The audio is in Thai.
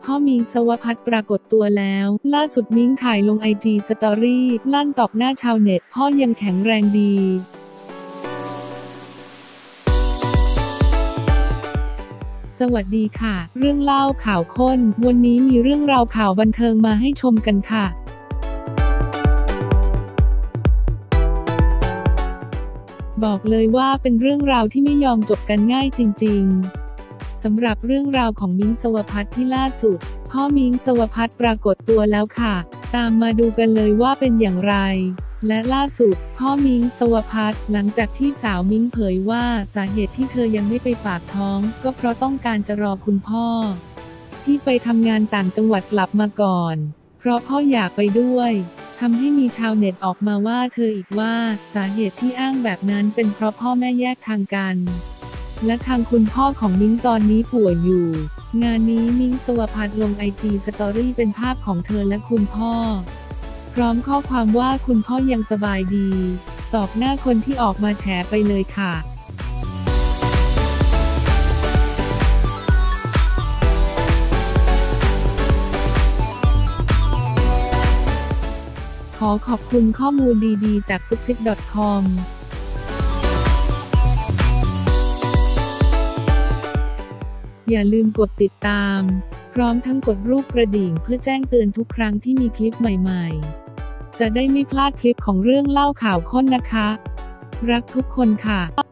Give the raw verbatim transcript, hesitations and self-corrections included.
พ่อมิง สวภัทรปรากฏตัวแล้วล่าสุดมิงถ่ายลงไอจีสตอรี่ลั่นตอบหน้าชาวเน็ตพ่อยังแข็งแรงดีสวัสดีค่ะเรื่องเล่าข่าวข้นวันนี้มีเรื่องราวข่าวบันเทิงมาให้ชมกันค่ะบอกเลยว่าเป็นเรื่องราวที่ไม่ยอมจบกันง่ายจริงๆสำหรับเรื่องราวของมิง สวภัทรที่ล่าสุดพ่อมิง สวภัทรปรากฏตัวแล้วค่ะตามมาดูกันเลยว่าเป็นอย่างไรและล่าสุดพ่อมิง สวภัทรหลังจากที่สาวมิงเผยว่าสาเหตุที่เธอยังไม่ไปฝากท้องก็เพราะต้องการจะรอคุณพ่อที่ไปทำงานต่างจังหวัดกลับมาก่อนเพราะพ่ออยากไปด้วยทำให้มีชาวเน็ตออกมาว่าเธออีกว่าสาเหตุที่อ้างแบบนั้นเป็นเพราะพ่อแม่แยกทางกันและทางคุณพ่อของมิงตอนนี้ป่วยอยู่งานนี้มิง สวภัทรลงไอจีสตอรี่เป็นภาพของเธอและคุณพ่อพร้อมข้อความว่าคุณพ่อยังสบายดีตอบหน้าคนที่ออกมาแฉไปเลยค่ะขอขอบคุณข้อมูลดีๆจากซุปซิป ดอท คอม อย่าลืมกดติดตามพร้อมทั้งกดรูปกระดิ่งเพื่อแจ้งเตือนทุกครั้งที่มีคลิปใหม่ๆจะได้ไม่พลาดคลิปของเรื่องเล่าข่าวข้นนะคะรักทุกคนค่ะ